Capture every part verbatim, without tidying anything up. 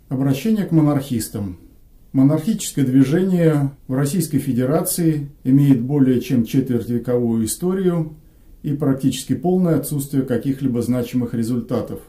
Обращение к монархистам. Монархическое движение в Российской Федерации имеет более чем четвертьвековую историю и практически полное отсутствие каких-либо значимых результатов.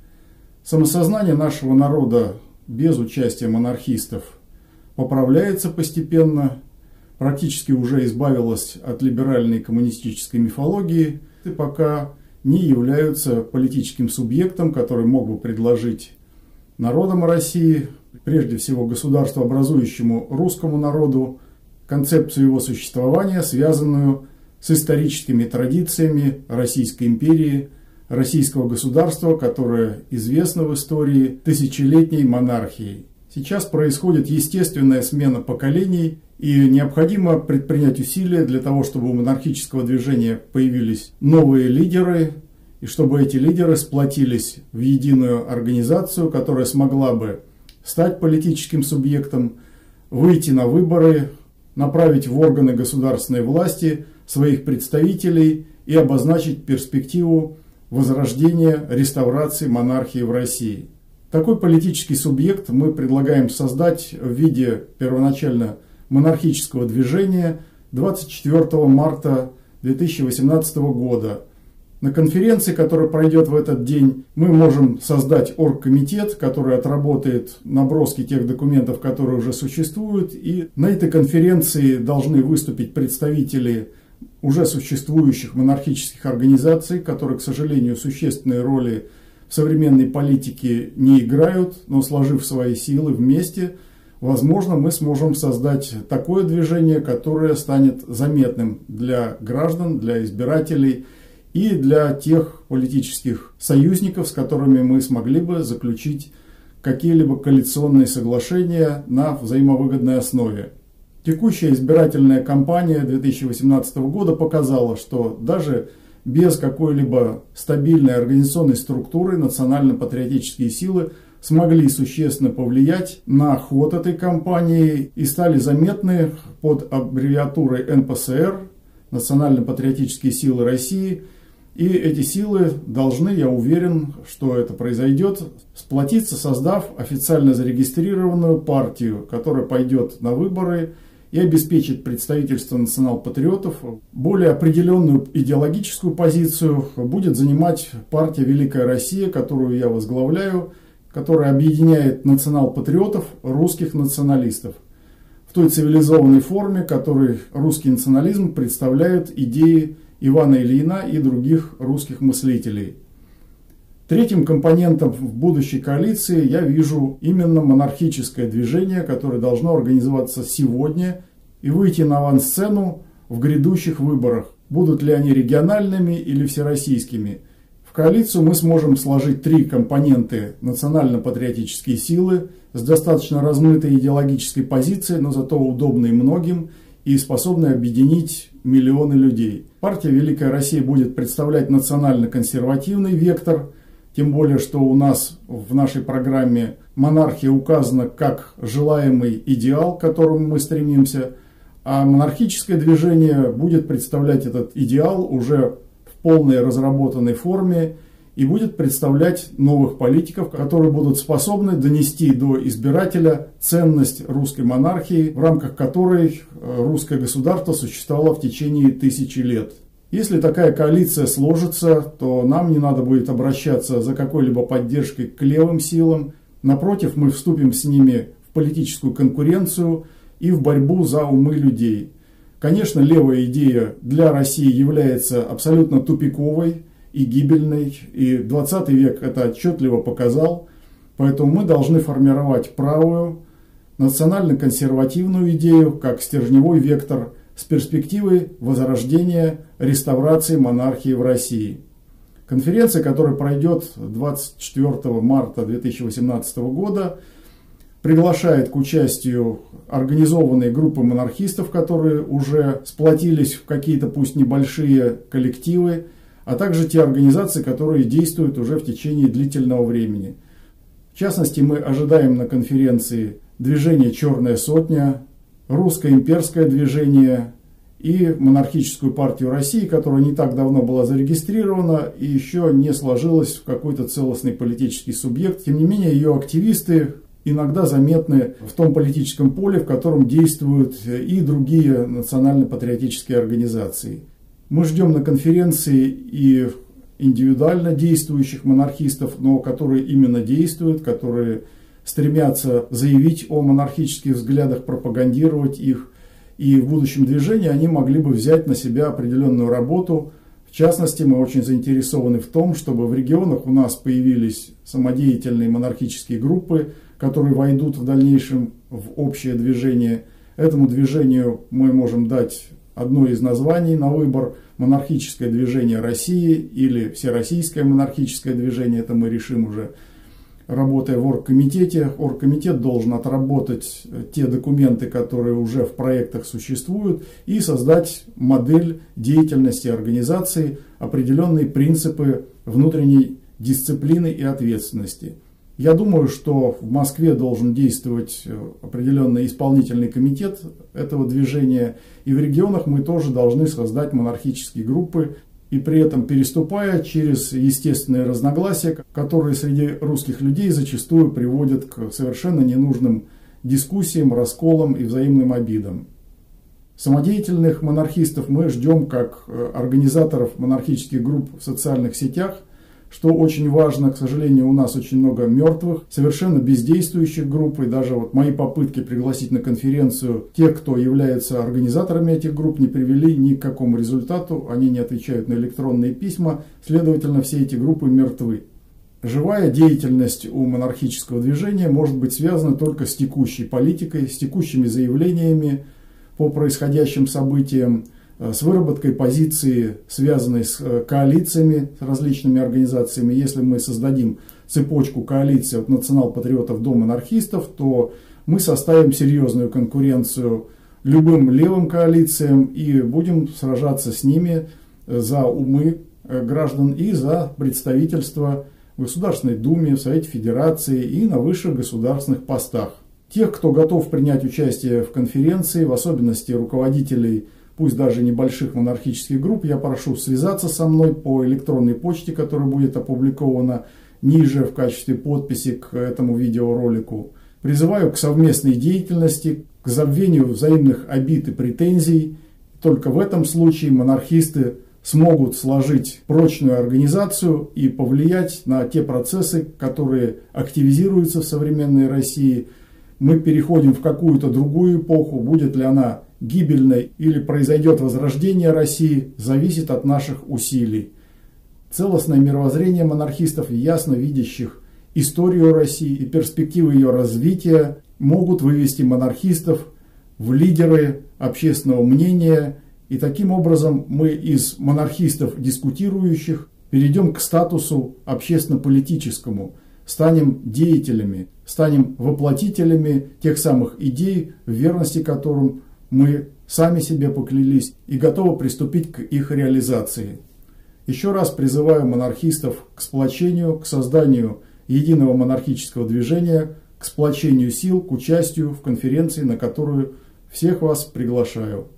Самосознание нашего народа без участия монархистов поправляется постепенно, практически уже избавилось от либеральной коммунистической мифологии и пока не являются политическим субъектом, который мог бы предложить народам России, прежде всего государствообразующему русскому народу, концепцию его существования, связанную с историческими традициями Российской империи, российского государства, которое известно в истории тысячелетней монархией. Сейчас происходит естественная смена поколений, и необходимо предпринять усилия для того, чтобы у монархического движения появились новые лидеры, и чтобы эти лидеры сплотились в единую организацию, которая смогла бы стать политическим субъектом, выйти на выборы, направить в органы государственной власти своих представителей и обозначить перспективу возрождения, реставрации монархии в России. Такой политический субъект мы предлагаем создать в виде первоначально монархического движения двадцать четвёртого марта две тысячи восемнадцатого года. На конференции, которая пройдет в этот день, мы можем создать оргкомитет, который отработает наброски тех документов, которые уже существуют. И на этой конференции должны выступить представители уже существующих монархических организаций, которые, к сожалению, существенной роли в современной политике не играют, но, сложив свои силы вместе, возможно, мы сможем создать такое движение, которое станет заметным для граждан, для избирателей и для тех политических союзников, с которыми мы смогли бы заключить какие-либо коалиционные соглашения на взаимовыгодной основе. Текущая избирательная кампания две тысячи восемнадцатого года показала, что даже без какой-либо стабильной организационной структуры национально-патриотические силы смогли существенно повлиять на ход этой кампании и стали заметны под аббревиатурой эн пэ эс эр, Национально-патриотические силы России. И эти силы должны, я уверен, что это произойдет, сплотиться, создав официально зарегистрированную партию, которая пойдет на выборы и обеспечит представительство национал-патриотов. Более определенную идеологическую позицию будет занимать партия «Великая Россия», которую я возглавляю, которая объединяет национал-патриотов, русских националистов в той цивилизованной форме, которой русский национализм представляет идеи Ивана Ильина и других русских мыслителей. Третьим компонентом в будущей коалиции я вижу именно монархическое движение, которое должно организоваться сегодня и выйти на авансцену в грядущих выборах. Будут ли они региональными или всероссийскими. В коалицию мы сможем сложить три компоненты: национально-патриотические силы с достаточно размытой идеологической позицией, но зато удобной многим и способной объединить миллионы людей. Партия «Великая Россия» будет представлять национально-консервативный вектор, тем более, что у нас в нашей программе монархия указана как желаемый идеал, к которому мы стремимся, а монархическое движение будет представлять этот идеал уже в полной разработанной форме и будет представлять новых политиков, которые будут способны донести до избирателя ценность русской монархии, в рамках которой русское государство существовало в течение тысячи лет. Если такая коалиция сложится, то нам не надо будет обращаться за какой-либо поддержкой к левым силам. Напротив, мы вступим с ними в политическую конкуренцию и в борьбу за умы людей. Конечно, левая идея для России является абсолютно тупиковой и гибельной, и двадцатый век это отчетливо показал, поэтому мы должны формировать правую, национально-консервативную идею как стержневой вектор с перспективой возрождения, реставрации монархии в России. Конференция, которая пройдет двадцать четвёртого марта две тысячи восемнадцатого года, приглашает к участию организованные группы монархистов, которые уже сплотились в какие-то, пусть небольшие, коллективы, а также те организации, которые действуют уже в течение длительного времени. В частности, мы ожидаем на конференции движение «Черная сотня», русское имперское движение и монархическую партию России, которая не так давно была зарегистрирована и еще не сложилась в какой-то целостный политический субъект. Тем не менее, ее активисты иногда заметны в том политическом поле, в котором действуют и другие национально-патриотические организации. Мы ждем на конференции и индивидуально действующих монархистов, но которые именно действуют, которые стремятся заявить о монархических взглядах, пропагандировать их. И в будущем движении они могли бы взять на себя определенную работу. В частности, мы очень заинтересованы в том, чтобы в регионах у нас появились самодеятельные монархические группы, которые войдут в дальнейшем в общее движение. Этому движению мы можем дать одно из названий на выбор: монархическое движение России или всероссийское монархическое движение. Это мы решим уже, работая в оргкомитете. Оргкомитет должен отработать те документы, которые уже в проектах существуют, и создать модель деятельности организации, определенные принципы внутренней дисциплины и ответственности. Я думаю, что в Москве должен действовать определенный исполнительный комитет этого движения, и в регионах мы тоже должны создать монархические группы, и при этом переступая через естественные разногласия, которые среди русских людей зачастую приводят к совершенно ненужным дискуссиям, расколам и взаимным обидам. Самодеятельных монархистов мы ждем как организаторов монархических групп в социальных сетях, что очень важно. К сожалению, у нас очень много мертвых, совершенно бездействующих групп, и даже вот мои попытки пригласить на конференцию тех, кто является организаторами этих групп, не привели ни к какому результату. Они не отвечают на электронные письма, следовательно, все эти группы мертвы. Живая деятельность у монархического движения может быть связана только с текущей политикой, с текущими заявлениями по происходящим событиям, с выработкой позиции, связанной с коалициями, с различными организациями. Если мы создадим цепочку коалиций от национал-патриотов до монархистов, то мы составим серьезную конкуренцию любым левым коалициям и будем сражаться с ними за умы граждан и за представительство в Государственной Думе, в Совете Федерации и на высших государственных постах. Тех, кто готов принять участие в конференции, в особенности руководителей, пусть даже небольших монархических групп, я прошу связаться со мной по электронной почте, которая будет опубликована ниже в качестве подписи к этому видеоролику. Призываю к совместной деятельности, к забвению взаимных обид и претензий. Только в этом случае монархисты смогут сложить прочную организацию и повлиять на те процессы, которые активизируются в современной России. Мы переходим в какую-то другую эпоху, будет ли она гибельной или произойдет возрождение России, зависит от наших усилий. Целостное мировоззрение монархистов, ясно видящих историю России и перспективы ее развития, могут вывести монархистов в лидеры общественного мнения, и таким образом мы из монархистов дискутирующих перейдем к статусу общественно-политическому, станем деятелями, станем воплотителями тех самых идей, в верности которым мы сами себе поклялись и готовы приступить к их реализации. Еще раз призываю монархистов к сплочению, к созданию единого монархического движения, к сплочению сил, к участию в конференции, на которую всех вас приглашаю.